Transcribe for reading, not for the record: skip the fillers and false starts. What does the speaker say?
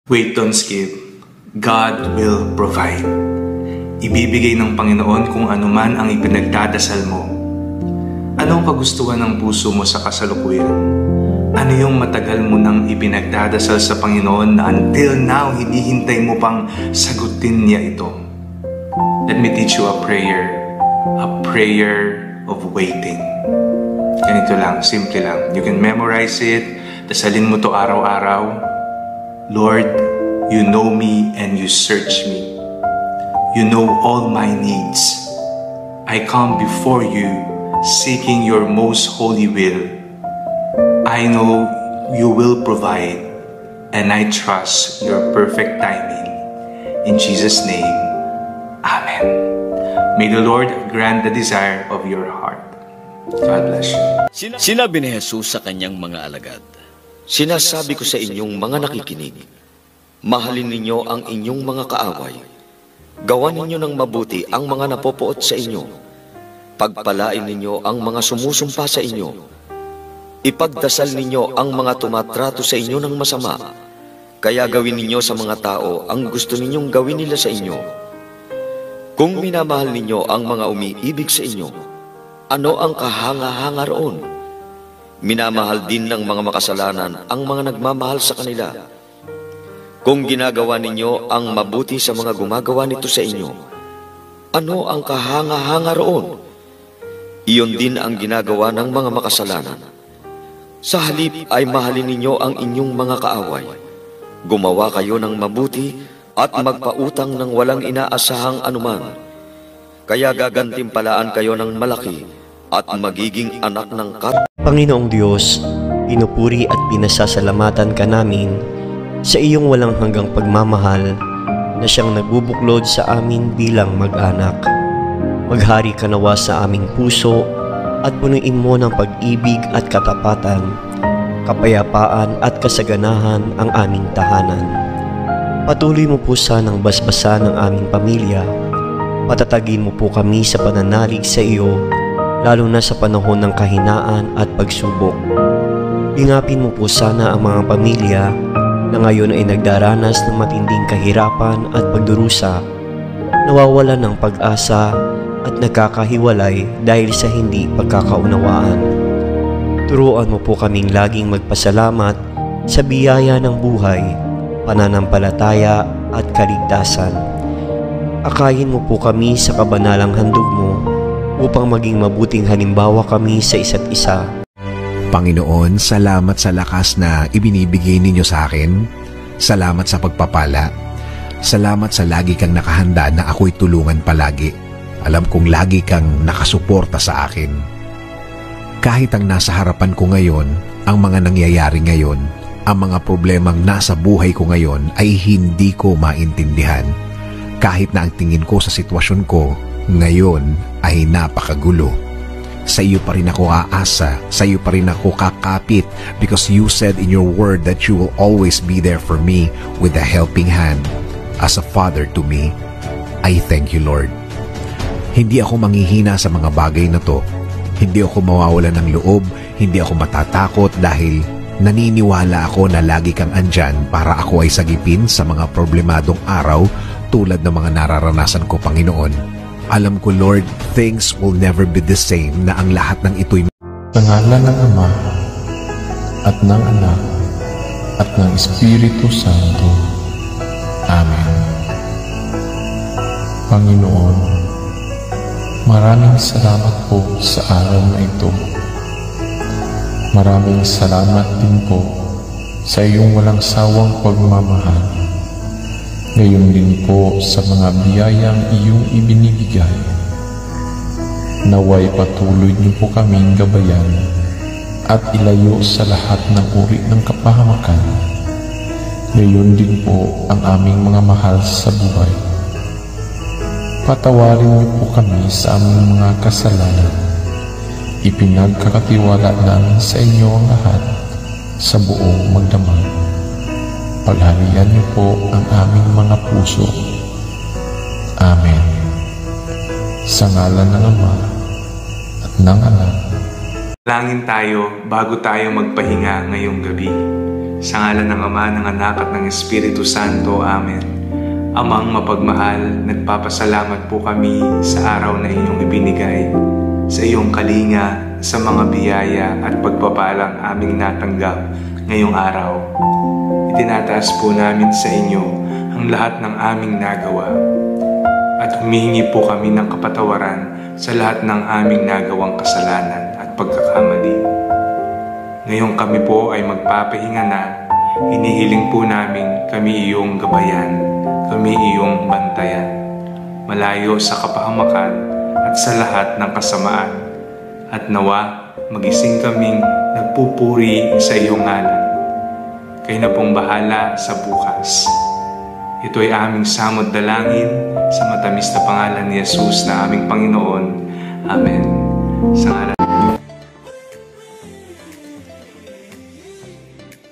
Wait, don't skip. God will provide. Ibibigay ng Panginoon kung anuman ang ipinagdadasal mo. Anong kagustuhan ng puso mo sa kasalukuyan? Ano yung matagal mo nang ipinagdadasal sa Panginoon na until now hinihintay mo pang sagutin niya ito? Let me teach you a prayer of waiting. Ganito lang, simple lang. You can memorize it, dasalin mo to araw-araw. Lord, you know me and you search me. You know all my needs. I come before you seeking your most holy will. I know you will provide and I trust your perfect timing. In Jesus' name, Amen. May the Lord grant the desire of your heart. God bless you. Sinabi ni Jesus sa kanyang mga alagad, "Sinasabi ko sa inyong mga nakikinig, mahalin ninyo ang inyong mga kaaway. Gawan ninyo ng mabuti ang mga napopoot sa inyo. Pagpalain ninyo ang mga sumusumpa sa inyo. Ipagdasal ninyo ang mga tumatrato sa inyo ng masama. Kaya gawin ninyo sa mga tao ang gusto ninyong gawin nila sa inyo. Kung minamahal ninyo ang mga umiibig sa inyo, ano ang kahanga-hanga roon? Minamahal din ng mga makasalanan ang mga nagmamahal sa kanila. Kung ginagawa ninyo ang mabuti sa mga gumagawa nito sa inyo, ano ang kahanga-hanga roon? Iyon din ang ginagawa ng mga makasalanan. Sa halip ay mahalin ninyo ang inyong mga kaaway. Gumawa kayo ng mabuti at magpautang ng walang inaasahang anuman. Kaya gagantimpalaan kayo ng malaki at magiging anak ng Panginoong Diyos, pinupuri at pinasasalamatan ka namin sa iyong walang hanggang pagmamahal na siyang nagbubuklod sa amin bilang mag-anak. Maghari ka nawa sa aming puso at punuin mo ng pag-ibig at katapatan, kapayapaan at kasaganahan ang aming tahanan. Patuloy mo po sanang basbasan ng aming pamilya. Patatagin mo po kami sa pananalig sa iyo, lalo na sa panahon ng kahinaan at pagsubok. Ingapin mo po sana ang mga pamilya na ngayon ay nagdaranas ng matinding kahirapan at pagdurusa, nawawalan ng pag-asa at nagkakahiwalay dahil sa hindi pagkakaunawaan. Turuan mo po kaming laging magpasalamat sa biyaya ng buhay, pananampalataya at kaligtasan. Akayin mo po kami sa kabanalang handog mo upang maging mabuting halimbawa kami sa isa't isa. Panginoon, salamat sa lakas na ibinibigay ninyo sa akin. Salamat sa pagpapala. Salamat sa lagi kang nakahanda na ako'y tulungan palagi. Alam kong lagi kang nakasuporta sa akin. Kahit ang nasa harapan ko ngayon, ang mga nangyayari ngayon, ang mga problemang nasa buhay ko ngayon ay hindi ko maintindihan. Kahit na ang tingin ko sa sitwasyon ko ngayon ay napakagulo. Sa iyo pa rin ako aasa, sa iyo pa rin ako kakapit because you said in your word that you will always be there for me with a helping hand. As a father to me, I thank you, Lord. Hindi ako manghihina sa mga bagay na to. Hindi ako mawawalan ng loob, hindi ako matatakot dahil naniniwala ako na lagi kang andyan para ako ay sagipin sa mga problemadong araw tulad ng mga nararanasan ko, Panginoon. Alam ko, Lord, things will never be the same na ang lahat ng ito'y sa ngalan ng Ama at ng Anak at ng Espiritu Santo. Amen. Panginoon, maraming salamat po sa araw na ito. Maraming salamat din po sa iyong walang sawang pagmamahal. Ngayon din po sa mga biyayang iyong ibinibigay. Naway patuloy niyo po kaming gabayan at ilayo sa lahat ng uri ng kapahamakan. Ngayon din po ang aming mga mahal sa buhay. Patawarin niyo po kami sa aming mga kasalanan. Ipinagkakatiwala namin sa inyo ang lahat sa buong magdamag. Pagharian niyo po ang aming mga puso. Amen. Sa ngalan ng Ama at ng Anak. Langin tayo bago tayo magpahinga ngayong gabi. Sa ngalan ng Ama, ng Anak at ng Espiritu Santo. Amen. Amang mapagmahal, nagpapasalamat po kami sa araw na inyong ibinigay, sa iyong kalinga, sa mga biyaya at pagpapalang aming natanggap ngayong araw. Itinataas po namin sa inyo ang lahat ng aming nagawa at humihingi po kami ng kapatawaran sa lahat ng aming nagawang kasalanan at pagkakamali. Ngayon kami po ay magpapahinga na. Hinihiling po namin kami iyong gabayan, kami iyong bantayan, malayo sa kapahamakan at sa lahat ng kasamaan. At nawa, magising kaming nagpupuri sa iyong ngalan. Kayo na pong bahala sa bukas. Ito ay aming samod dalangin sa matamis na pangalan ni Jesus na aming Panginoon. Amen. Sa ngalan